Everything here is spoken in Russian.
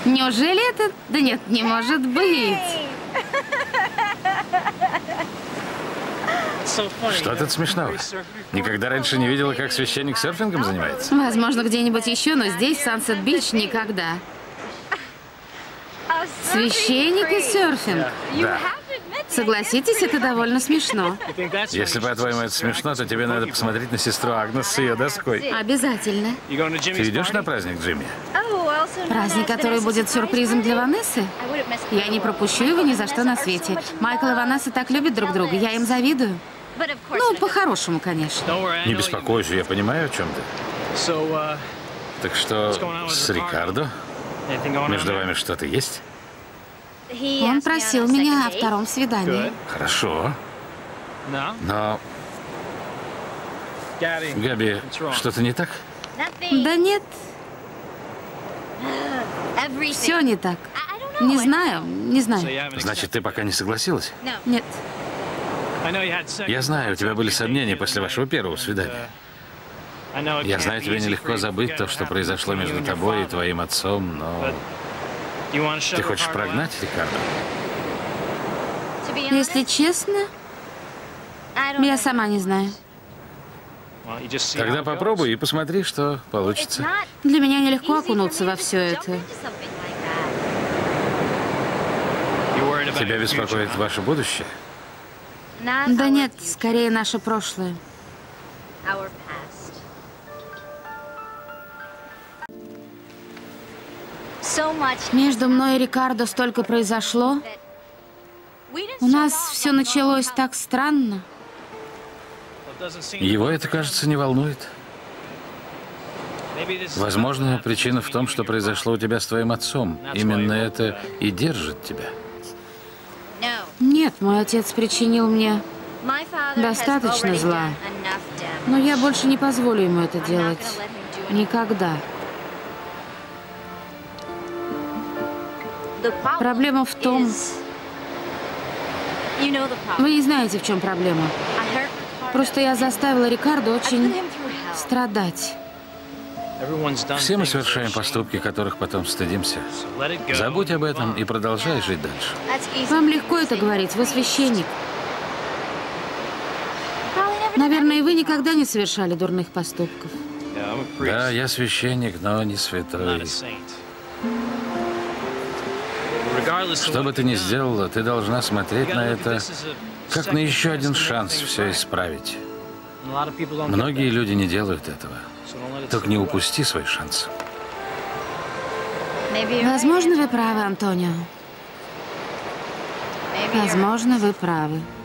Неужели это... Да нет, не может быть. Что тут смешного? Никогда раньше не видела, как священник серфингом занимается? Возможно, где-нибудь еще, но здесь, в Сансет-Бич, никогда. Священник и серфинг. Да. Согласитесь, это довольно смешно. Если, по-твоему, это смешно, то тебе надо посмотреть на сестру Агнес с ее доской. Обязательно. Ты идешь на праздник, Джимми? Праздник, который будет сюрпризом для Ванессы? Я не пропущу его ни за что на свете. Майкл и Ванесса так любят друг друга, я им завидую. Ну, по-хорошему, конечно. Не беспокойся, я понимаю, о чем ты. Так что с Рикардо? Между вами что-то есть? Он просил меня о втором свидании. Хорошо. Но, Габи, что-то не так? Да нет. Все не так. Не знаю, не знаю. Значит, ты пока не согласилась? Нет. Я знаю, у тебя были сомнения после вашего первого свидания. Я знаю, тебе нелегко забыть то, что произошло между тобой и твоим отцом, но... Ты хочешь прогнать Рикардо? Если честно, я сама не знаю. Тогда попробуй и посмотри, что получится. Для меня нелегко окунуться во все это. Тебя беспокоит ваше будущее? Да нет, скорее наше прошлое. Между мной и Рикардо столько произошло. У нас все началось так странно. Его это, кажется, не волнует. Возможно, причина в том, что произошло у тебя с твоим отцом. Именно это и держит тебя. Нет, мой отец причинил мне достаточно зла. Но я больше не позволю ему это делать. Никогда. Проблема в том... Вы не знаете, в чем проблема. Просто я заставила Рикардо очень страдать. Все мы совершаем поступки, которых потом стыдимся. Забудь об этом и продолжай жить дальше. Вам легко это говорить, вы священник. Наверное, вы никогда не совершали дурных поступков. Да, я священник, но не святой. Что бы ты ни сделала, ты должна смотреть на это как на еще один шанс все исправить. Многие люди не делают этого. Только не упусти свой шанс. Возможно, вы правы, Антонио. Возможно, вы правы.